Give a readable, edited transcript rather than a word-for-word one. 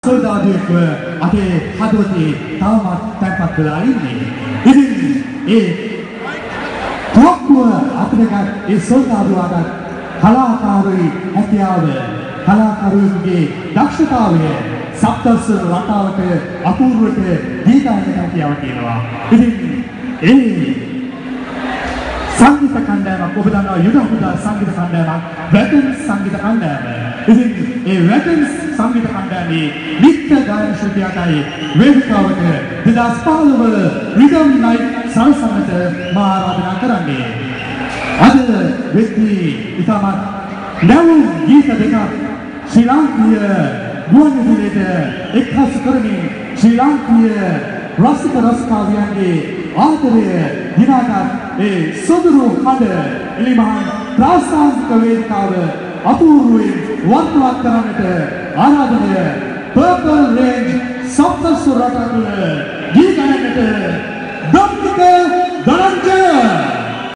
සොල්දාදුවෙක් අපේ හදවතේ තවමත් තැන්පත් වෙලා ඉන්නේ. ඉතින් ඒ තොක්කුව අපිට ඒ සොල්දාදුවාට කලාකාරී හැකියාව කලාකරුවෙකුගේ දක්ෂතාවය සප්තස්වර රටාවට අපූර්වට ගීතායන හැකියාව තියෙනවා. ඉතින් ඒ සංගීත කණ්ඩායමක් ඔබ දන්නවා යුදහුදා සංගීත කණ්ඩායමක් වැටන්ස් සංගීත කණ්ඩායම. ඉතින් ඒ වැටන්ස් සංගීත කණ්ඩායමේ නිත්‍ය ගායන ශිල්පියාටයි වේදිකාවට 2015 රිදම් නයිට් සරසන්නට මා ආරාධනා කරන්නේ. අද වෙද්දී ඉතාමත් නැවුම් ගීත දෙකක් ශ්‍රී ලාංකීය ගුවන්විදුලියට එක්හසු කරමින් ශ්‍රී ලාංකීය රසික රසිකාවියන්ගේ ආදරය දිනාගත් ඒ සොදුරු කඩ එලිමහන් ප්‍රාසංගික වේදිකාව අපූර්වයෙන් වර්තවත් කරන්නට ආරාධනය Purple Range සප්තස්වර රටාවල